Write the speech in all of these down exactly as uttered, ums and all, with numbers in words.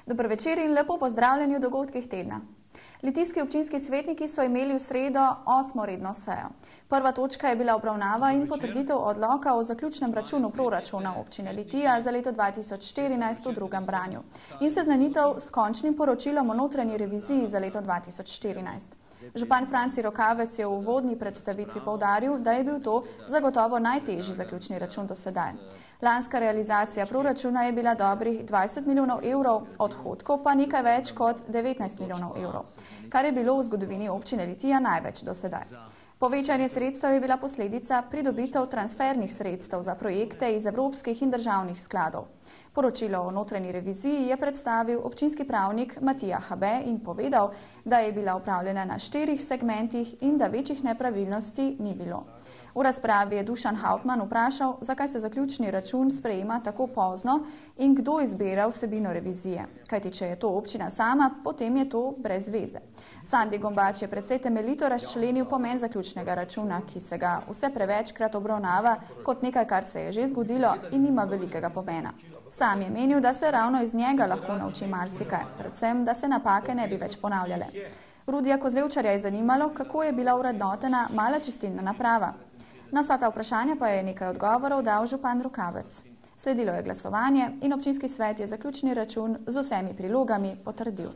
Dober večer in lepo pozdravljeni v dogodkih tedna. Litijski občinski svetniki so imeli v sredo osmo redno sejo. Prva točka je bila obravnava in potrditev odloka o zaključnem računu proračuna občine Litija za leto dva tisoč štirinajst v drugem branju in seznanitev s končnim poročilom o notranji reviziji za leto dva tisoč štirinajst. Župan Franci Rokavec je v uvodni predstavitvi poudaril, da je bil to zagotovo najtežji zaključni račun do sedaj. Lanska realizacija proračuna je bila dobrih dvajset milijonov evrov, odhodkov pa nekaj več kot devetnajst milijonov evrov, kar je bilo v zgodovini občine Litija največ do sedaj. Povečanje sredstev je bila posledica pridobitev transfernih sredstev za projekte iz evropskih in državnih skladov. Poročilo o notranji reviziji je predstavil občinski pravnik Matija Habe in povedal, da je bila upravljena na štirih segmentih in da večjih nepravilnosti ni bilo. V razpravi je Dušan Hauptmann vprašal, zakaj se zaključni račun sprejema tako pozno in kdo izbira vsebino revizije. Kajti, če je to občina sama, potem je to brez veze. Sandi Gombač je precej temeljito razčlenil pomen zaključnega računa, ki se ga vse prevečkrat obravnava kot nekaj, kar se je že zgodilo in nima velikega pomena. Sam je menil, da se ravno iz njega lahko nauči marsikaj, predvsem, da se napake ne bi več ponavljale. Rudija Kozlevčarja je zanimalo, kako je bila urednotena mala čistilna naprava. Na vsa ta vprašanja pa je nekaj odgovorov dal župan Rokavec. Sledilo je glasovanje in občinski svet je zaključni račun z vsemi prilogami potrdil.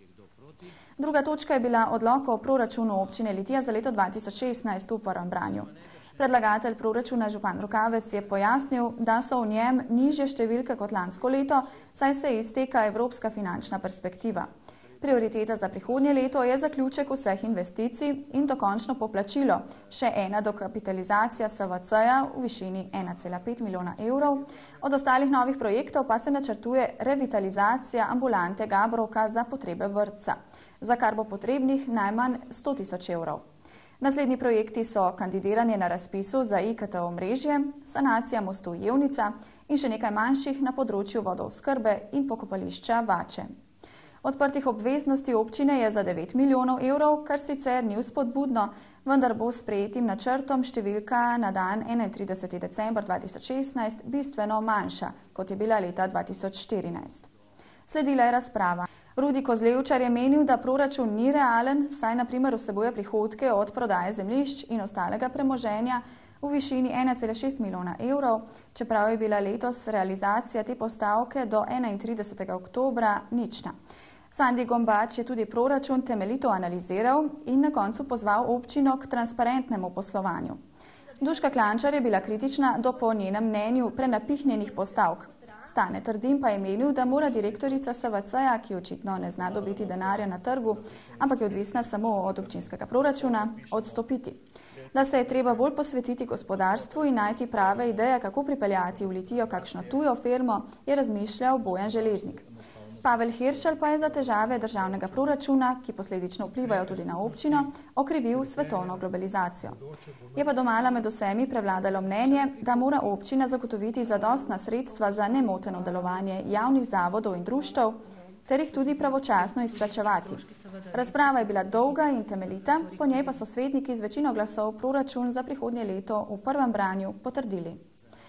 Druga točka je bila odlok o proračunu občine Litija za leto dva tisoč šestnajst v prvem branju. Predlagatelj proračuna župan Rokavec je pojasnil, da so v njem nižje številke kot lansko leto, saj se izteka evropska finančna perspektiva. Prioriteta za prihodnje leto je zaključek vseh investicij in dokončno poplačilo, še ena dokapitalizacija S V C-ja v višini ena cela pet milijona evrov. Od ostalih novih projektov pa se načrtuje revitalizacija ambulante Gabrovka za potrebe vrtca, za kar bo potrebnih najmanj sto tisoč evrov. Naslednji projekti so kandidiranje na razpisu za I K T omrežje, sanacija mostu Jevnica in še nekaj manjših na področju vodooskrbe in pokopališča Vače. Odprtih obveznosti občine je za devet milijonov evrov, kar sicer ni vzpodbudno, vendar bo s sprejetim načrtom številka na dan enaintrideseti december dva tisoč šestnajst bistveno manjša, kot je bila leta dva tisoč štirinajst. Sledila je razprava. Rudi Kozlevčar je menil, da proračun ni realen, saj na primer vsebuje prihodke od prodaje zemljišč in ostalega premoženja v višini ena cela šest milijona evrov, čeprav je bila letos realizacija te postavke do enaintridesetega oktobra nična. Sandi Gombač je tudi proračun temeljito analiziral in na koncu pozval občino k transparentnemu poslovanju. Duška Klančar je bila kritična do po njenem mnenju prenapihnjenih postavk. Stane Trdim pa je menil, da mora direktorica S V C-ja, ki očitno ne zna dobiti denarja na trgu, ampak je odvisna samo od občinskega proračuna, odstopiti. Da se je treba bolj posvetiti gospodarstvu in najti prave ideje, kako pripeljati v Litijo kakšno tujo firmo, je razmišljal Bojan Železnik. Pavel Hiršelj pa je za težave državnega proračuna, ki posledično vplivajo tudi na občino, okrivil svetovno globalizacijo. Je pa domala med vsemi prevladalo mnenje, da mora občina zagotoviti zadostna sredstva za nemoteno delovanje javnih zavodov in društev, ter jih tudi pravočasno izplačevati. Razprava je bila dolga in temeljita, po njej pa so svetniki z večino glasov proračun za prihodnje leto v prvem branju potrdili.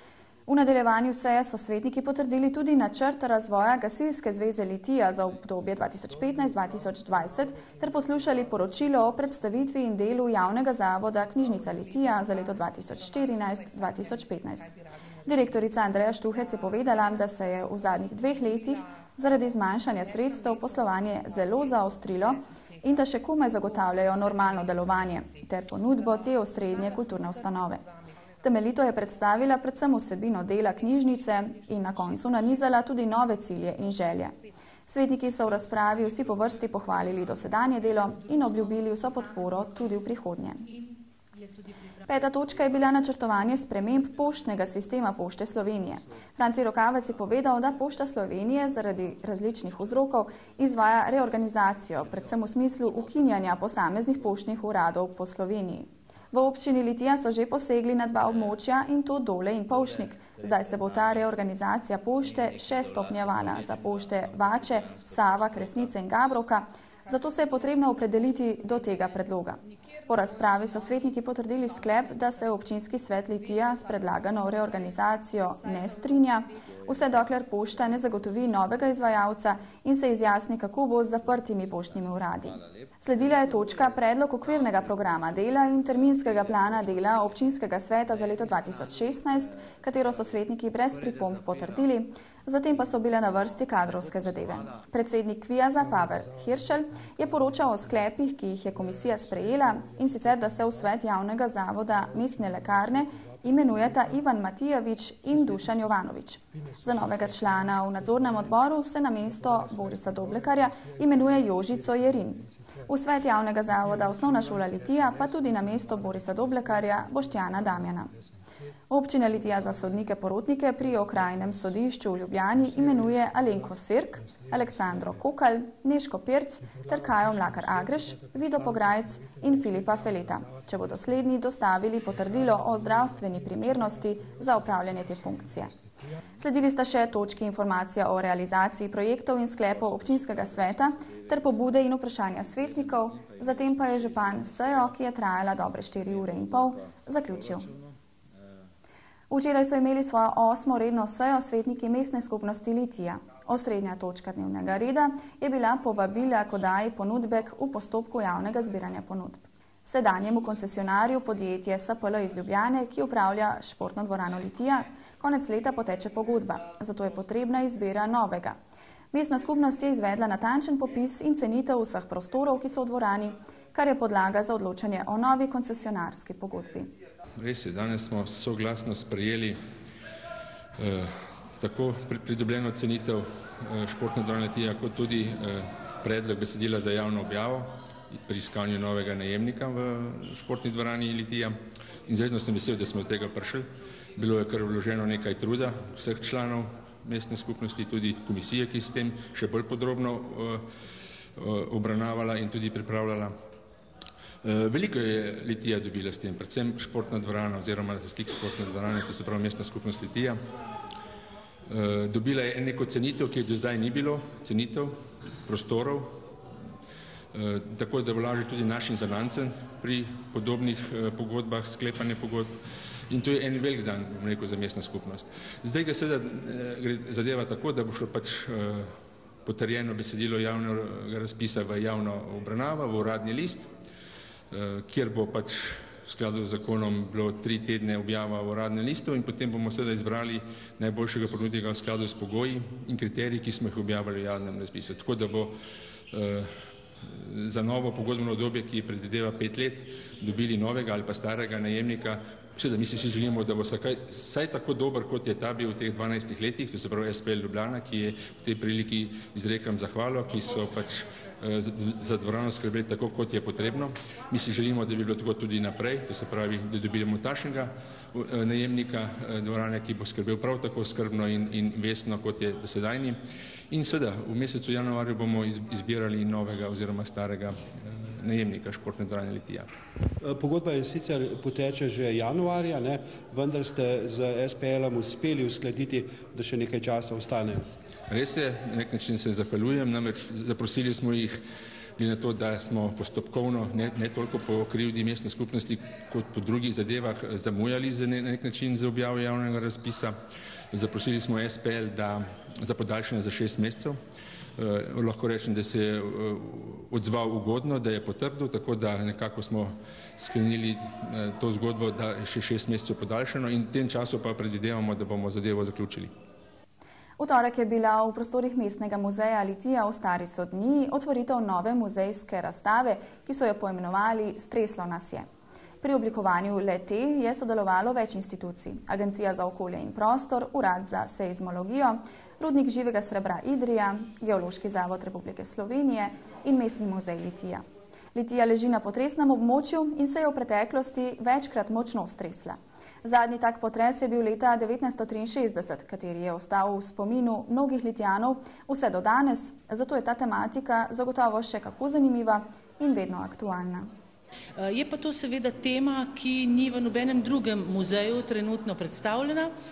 V nadaljevanju seje so svetniki potrdili tudi načrt razvoja Gasilske zveze Litija za obdobje dva tisoč petnajst do dva tisoč dvajset ter poslušali poročilo o predstavitvi in delu javnega zavoda Knjižnica Litija za leto dva tisoč štirinajst do dva tisoč petnajst. Direktorica Andreja Štuhec je povedala, da se je v zadnjih dveh letih zaradi zmanjšanja sredstev poslovanje zelo zaostrilo in da še komaj zagotavljajo normalno delovanje ter ponudbo te osrednje kulturne ustanove. Temeljito je predstavila predvsem vsebino dela knjižnice in na koncu nanizala tudi nove cilje in želje. Svetniki so v razpravi vsi po vrsti pohvalili dosedanje delo in obljubili vso podporo tudi v prihodnje. Peta točka je bila načrtovanje sprememb poštnega sistema Pošte Slovenije. Franci Rokavec je povedal, da Pošta Slovenije zaradi različnih vzrokov izvaja reorganizacijo, predvsem v smislu ukinjanja posameznih poštnih uradov po Sloveniji. V občini Litija so že posegli na dva območja in to Dole in Polšnik. Zdaj se bo ta reorganizacija pošte še stopnjevala za pošte Vače, Sava, Kresnice in Gabrovka, zato se je potrebno opredeliti do tega predloga. Po razpravi so svetniki potrdili sklep, da se občinski svet Litija s predlagano reorganizacijo ne strinja, Vse dokler pošta ne zagotovi novega izvajalca in se izjasni, kako bo z zaprtimi poštnimi uradi. Sledila je točka predlog okvirnega programa dela in terminskega plana dela občinskega sveta za leto dva tisoč šestnajst, katero so svetniki brez pripomb potrdili, zatem pa so bile na vrsti kadrovske zadeve. Predsednik Kviaza Pavel Hiršelj je poročal o sklepih, ki jih je komisija sprejela, in sicer, da se v svet javnega zavoda mestne lekarne imenujeta Ivan Matijevič in Dušan Jovanovič. Za novega člana v nadzornem odboru se na mesto Borisa Doblekarja imenuje Jožico Jerin. V svet javnega zavoda Osnovna šola Litija pa tudi na mesto Borisa Doblekarja Boštjana Damjana. Občina Litija za sodnike porotnike pri okrajnem sodišču v Ljubljani imenuje Alenko Sirk, Aleksandro Kokal, Neško Pirc ter Kajo Mlakar Agreš, Vido Pograjc in Filipa Feleta, če bodo slednji dostavili potrdilo o zdravstveni primernosti za upravljanje te funkcije. Sledili sta še točki informacija o realizaciji projektov in sklepov občinskega sveta ter pobude in vprašanja svetnikov, zatem pa je župan sejo, ki je trajala dobre štiri ure in pol, zaključil. Včeraj so imeli svojo osmo redno sejo svetniki mestne skupnosti Litija. Osrednja točka dnevnega reda je bila povabila k oddaji ponudbek v postopku javnega zbiranja ponudb. Sedanjemu koncesionarju podjetje S P L iz Ljubljane, ki upravlja športno dvorano Litija, konec leta poteče pogodba, zato je potrebna izbira novega. Mestna skupnost je izvedla natančen popis in cenitev vseh prostorov, ki so v dvorani, kar je podlaga za odločanje o novi koncesionarski pogodbi. Res je, danes smo soglasno sprejeli eh, tako pridobljeno cenitev eh, športne dvorane Litija, kot tudi eh, predlog besedila za javno objavo pri iskanju novega najemnika v športni dvorani Litija. In izredno sem vesel, da smo od tega prišli. Bilo je kar vloženo nekaj truda vseh članov mestne skupnosti, tudi komisije, ki s tem še bolj podrobno eh, obravnavala in tudi pripravljala. Veliko je Litija dobila s tem, predvsem športna dvorana oziroma lastnik športne dvorane, to se pravi mestna skupnost Litija. Dobila je neko cenitev, ki je do zdaj ni bilo, cenitev prostorov, tako da bo lažje tudi našim zanancem pri podobnih pogodbah, sklepanje pogodb. In to je en velik dan, bom rekel, za mestna skupnost. Zdaj ga seveda gre zadeva tako, da bo šlo pač potrjeno besedilo javnega razpisa v javno obravnavo, v uradni list, kjer bo pač v skladu z zakonom bilo tri tedne objava v uradnem listu in potem bomo seveda izbrali najboljšega ponudnika v skladu s pogoji in kriteriji, ki smo jih objavili v javnem razpisu. Tako da bo eh, za novo pogodbeno obdobje, ki predvideva pet let, dobili novega ali pa starega najemnika. Seveda mi si želimo, da bo vsaj tako dober, kot je ta bil v teh dvanajstih letih, to se pravi S P L Ljubljana, ki je v tej priliki izrekam zahvalo, ki so pač za dvorano skrbeli tako, kot je potrebno. Mi si želimo, da bi bilo tako tudi naprej, to se pravi, da dobimo takšnega najemnika dvorane, ki bo skrbel prav tako skrbno in, in vestno, kot je dosedajni. In seveda, v mesecu januarju bomo izbirali novega oziroma starega najemnika športne dvorane Litija. Pogodba je sicer poteče že januarja, ne? Vendar ste z S P L-om uspeli uskladiti, da še nekaj časa ostane. Res je, na nek način se zahvaljujem, namreč zaprosili smo jih, glede na to, da smo postopkovno, ne, ne toliko po krivdi mestne skupnosti, kot po drugih zadevah zamujali za ne, na nek način za objavo javnega razpisa. Zaprosili smo S P L da, za podaljšanje za šest mesecev. Uh, lahko rečem, da se je uh, odzval ugodno, da je potrdil, tako da nekako smo sklenili uh, to zgodbo, da je še šest mesecev podaljšano in v tem času pa predvidevamo, da bomo zadevo zaključili. V torek je bila v prostorih mestnega muzeja Litija v Stari Sodni otvoritev nove muzejske razstave, ki so jo poimenovali Streslo nas je. Pri oblikovanju le-te je sodelovalo več institucij, Agencija za okolje in prostor, Urad za seizmologijo, Rudnik živega srebra Idrija, Geološki zavod Republike Slovenije in Mestni muzej Litija. Litija leži na potresnem območju in se je v preteklosti večkrat močno stresla. Zadnji tak potres je bil leta devetnajststo triinšestdeset, kateri je ostal v spominu mnogih Litijanov vse do danes, zato je ta tematika zagotovo še kako zanimiva in vedno aktualna. Je pa to seveda tema, ki ni v nobenem drugem muzeju trenutno predstavljena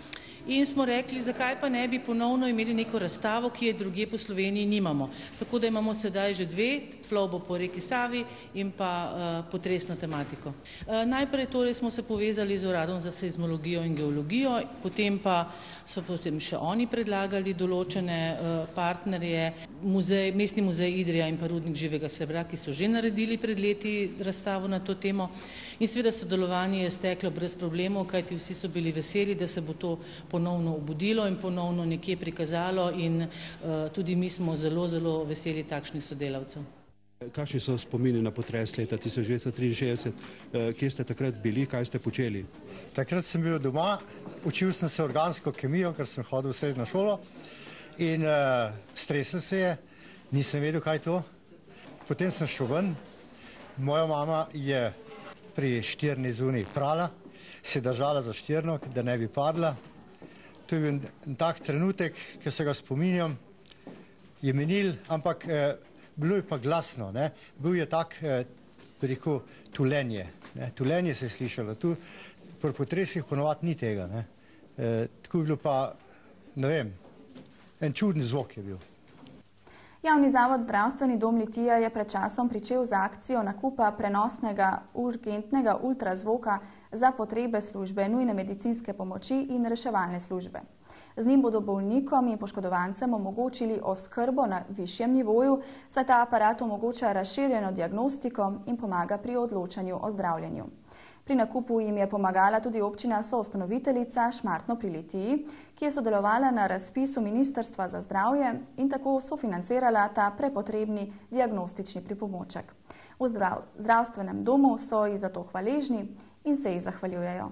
in smo rekli, zakaj pa ne bi ponovno imeli neko razstavo, ki je drugje po Sloveniji nimamo. Tako da imamo sedaj že dve, plovbo po reki Savi in pa uh, potresno tematiko. Uh, najprej torej smo se povezali z Uradom za seizmologijo in geologijo, potem pa so potem še oni predlagali določene uh, partnerje, muzej, Mestni muzej Idrija in pa Rudnik živega srebra, ki so že naredili pred leti razstavo na to temo. In seveda sodelovanje je steklo brez problemov, kajti vsi so bili veseli, da se bo to ponovno obudilo in ponovno nekje prikazalo in uh, tudi mi smo zelo, zelo veseli takšnih sodelavcev. Kakšni so spomini na potres leta tisoč devetsto triinšestdeset? Kje ste takrat bili, kaj ste počeli? Takrat sem bil doma, učil sem se organsko kemijo, ker sem hodil v srednjo šolo in uh, stresel se je, nisem vedel, kaj je to. Potem sem šel ven, moja mama je pri štirni zunaj prala, se je držala za štirno, da ne bi padla. To je bil en tak trenutek, ki se ga spominjam, je minil, ampak eh, bilo je pa glasno, ne? Bil je tak, eh, bi rekel, tulenje, ne? Tulenje se je slišalo, tu pri potresih ponovadi ni tega, ne? Eh, tako je bilo pa, ne vem, en čuden zvok je bil. Javni zavod Zdravstveni dom Litija je pred časom pričel z akcijo nakupa prenosnega urgentnega ultrazvoka za potrebe službe nujne medicinske pomoči in reševalne službe. Z njim bodo bolnikom in poškodovancem omogočili oskrbo na višjem nivoju, saj ta aparat omogoča razširjeno diagnostiko in pomaga pri odločanju o zdravljenju. Pri nakupu jim je pomagala tudi občina soustanoviteljica Šmartno pri Litiji, ki je sodelovala na razpisu Ministrstva za zdravje in tako sofinancirala ta prepotrebni diagnostični pripomoček. V zdrav, zdravstvenem domu so ji za to hvaležni in se ji zahvaljujejo.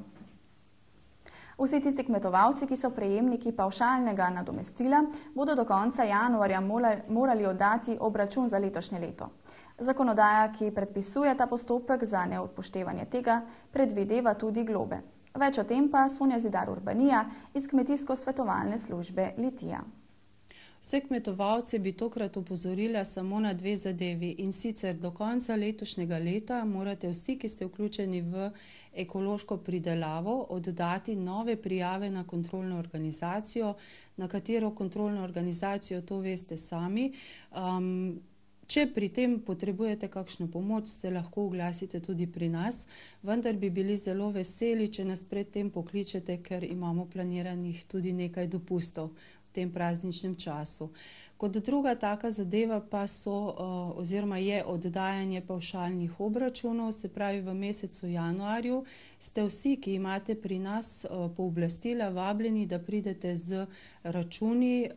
Vsi tisti kmetovalci, ki so prejemniki pavšalnega nadomestila, bodo do konca januarja morali oddati obračun za letošnje leto. Zakonodaja, ki predpisuje ta postopek za neupoštevanje tega, predvideva tudi globe. Več o tem pa Sonja Zidar Urbanija iz Kmetijsko-svetovalne službe Litija. Vse kmetovalce bi tokrat opozorila samo na dve zadevi in sicer do konca letošnjega leta morate vsi, ki ste vključeni v ekološko pridelavo, oddati nove prijave na kontrolno organizacijo, na katero kontrolno organizacijo to veste sami. Um, Če pri tem potrebujete kakšno pomoč, se lahko oglasite tudi pri nas, vendar bi bili zelo veseli, če nas pred tem pokličete, ker imamo planiranih tudi nekaj dopustov v tem prazničnem času. Kot druga taka zadeva pa so, oziroma je oddajanje pavšalnih obračunov, se pravi v mesecu januarju ste vsi, ki imate pri nas pooblastila, vabljeni, da pridete z računi,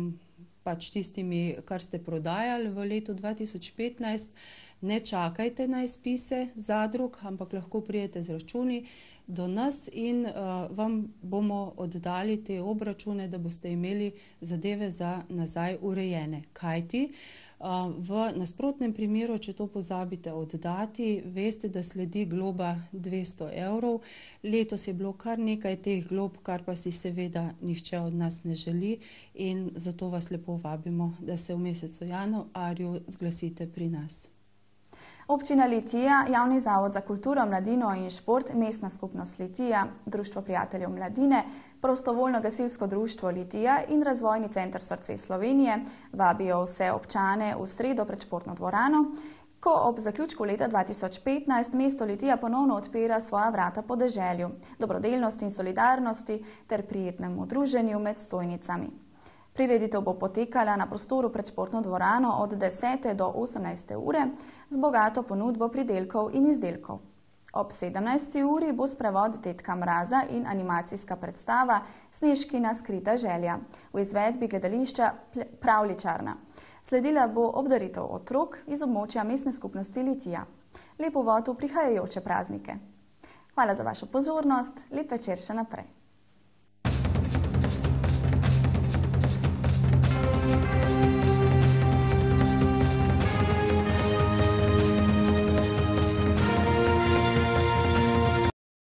pač tistimi, kar ste prodajali v letu dva tisoč petnajst, ne čakajte na izpise zadrug, ampak lahko pridete z računi do nas in uh, vam bomo oddali te obračune, da boste imeli zadeve za nazaj urejene. Kajti uh, v nasprotnem primeru, če to pozabite oddati, veste, da sledi globa dvesto evrov. Letos je bilo kar nekaj teh glob, kar pa si seveda nihče od nas ne želi in zato vas lepo vabimo, da se v mesecu januarju zglasite pri nas. Občina Litija, Javni zavod za kulturo, mladino in šport, Mestna skupnost Litija, Društvo prijateljev mladine, Prostovoljno gasilsko društvo Litija in Razvojni center Srce Slovenije vabijo vse občane v sredo pred športno dvorano, ko ob zaključku leta dva tisoč petnajst mesto Litija ponovno odpira svoja vrata podeželju, dobrodelnosti in solidarnosti ter prijetnemu druženju med stojnicami. Prireditev bo potekala na prostoru pred športno dvorano od desete do osemnajste ure z bogato ponudbo pridelkov in izdelkov. Ob sedemnajsti uri bo sprevod Tetka Mraza in animacijska predstava Snežkina skrita želja v izvedbi gledališča Pravličarna. Sledila bo obdaritev otrok iz območja Mestne skupnosti Litija. Lep uvod v prihajajoče praznike. Hvala za vašo pozornost, lep večer še naprej.